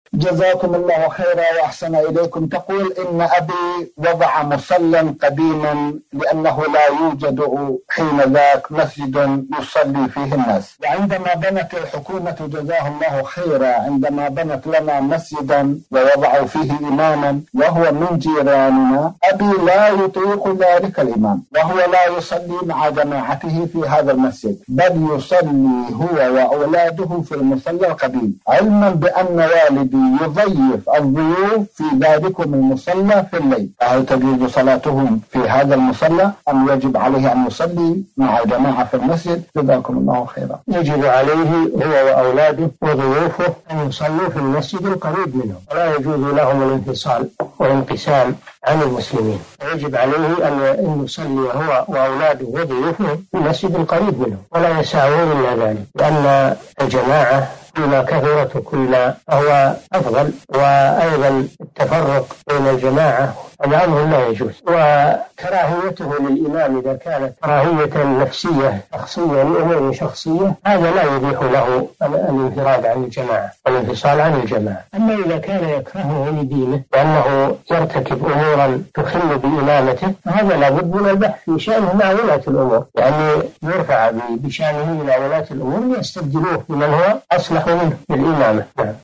جزاكم الله خيرا وأحسن إليكم. تقول إن أبي وضع مصلى قديما لأنه لا يوجد حين ذاك مسجد يصلي فيه الناس، وعندما بنت الحكومة جزاه الله خيرا عندما بنت لنا مسجدا ووضعوا فيه إماما وهو من جيراننا، أبي لا يطيق ذلك الإمام وهو لا يصلي مع جماعته في هذا المسجد، بل يصلي هو وأولاده في المصلى القديم، علما بأن والدي يضيف الضيوف في ذلكم المصلى في الليل. فهل تجوز صلاتهم في هذا المصلى أم يجب عليه أن يصلي مع جماعة في المسجد؟ جزاكم الله خيرا. يجب عليه هو وأولاده وضيوفه أن يصلوا في المسجد القريب منهم، ولا يجوز لهم الانفصال والانقسام عن المسلمين، ويجب عليه أن يصلي هو وأولاده وضيوفه في المسجد القريب منهم، ولا يسعون إلا ذلك، لأن الجماعة كلما كثرت كلما هو أفضل. وأيضا التفرق بين الجماعة هذا أمر لا يجوز، وكراهيته للإمام إذا كانت كراهية نفسية شخصية لأمور شخصية هذا لا يبيح له الانفراد عن الجماعة والانفصال عن الجماعة. أما إذا كان يكرهه لدينه لأنه يرتكب أمورا تخل بإمامته فهذا لابد من البحث في شأنه مع ولاة الأمور، يعني يرفع بشأنه إلى ولاة الأمور ويستبدلوه بمن هو أصلح منه بالإمامة.